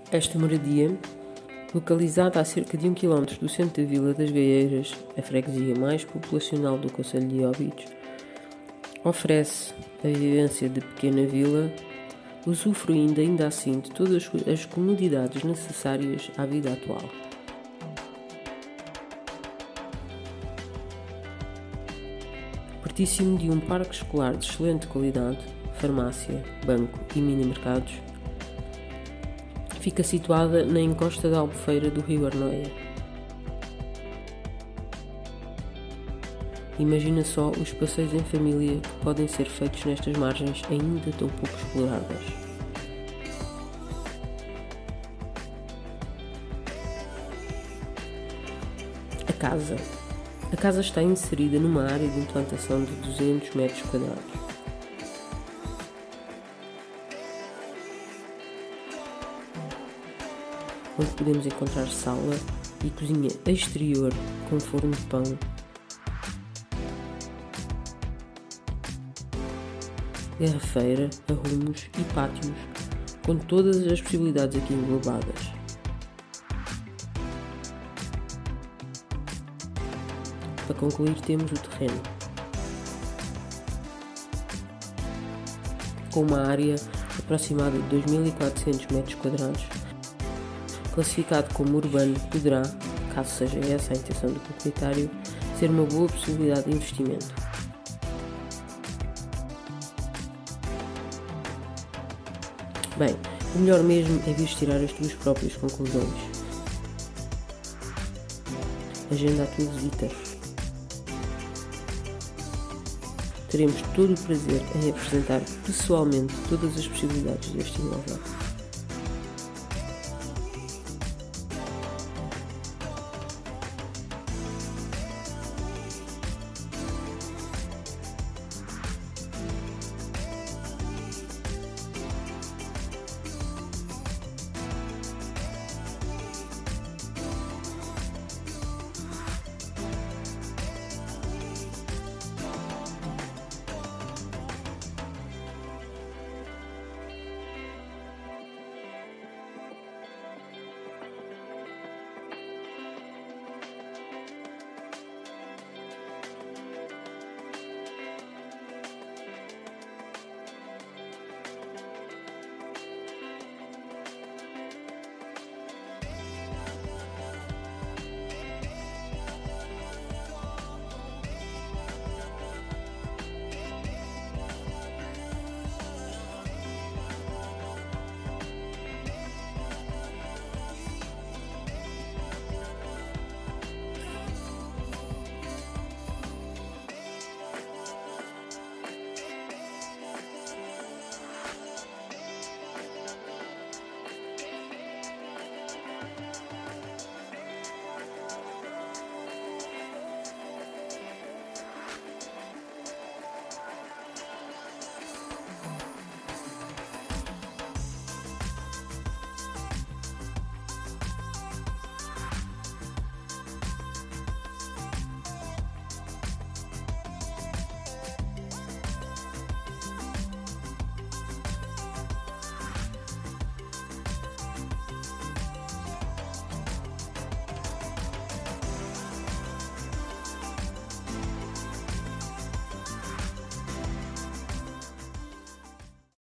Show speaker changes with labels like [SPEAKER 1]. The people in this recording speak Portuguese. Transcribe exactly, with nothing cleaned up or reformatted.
[SPEAKER 1] Esta moradia, localizada a cerca de um quilómetro do centro da Vila das Gaieiras, a freguesia mais populacional do concelho de Óbidos, oferece a vivência de pequena vila, usufruindo ainda assim de todas as comodidades necessárias à vida atual. Pertíssimo de um parque escolar de excelente qualidade, farmácia, banco e mini-mercados, fica situada na encosta da Albufeira do Rio Arnoia. Imagina só os passeios em família que podem ser feitos nestas margens ainda tão pouco exploradas. A casa. A casa está inserida numa área de implantação de duzentos metros quadrados. Onde podemos encontrar sala e cozinha exterior com forno de pão, garrafeira, arrumos e pátios, com todas as possibilidades aqui englobadas. Para concluir, temos o terreno, com uma área aproximada de dois mil e quatrocentos metros quadrados, classificado como urbano, poderá, caso seja essa a intenção do proprietário, ser uma boa possibilidade de investimento. Bem, o melhor mesmo é vir tirar as tuas próprias conclusões. Agenda a tua visita. Teremos todo o prazer em apresentar pessoalmente todas as possibilidades deste imóvel.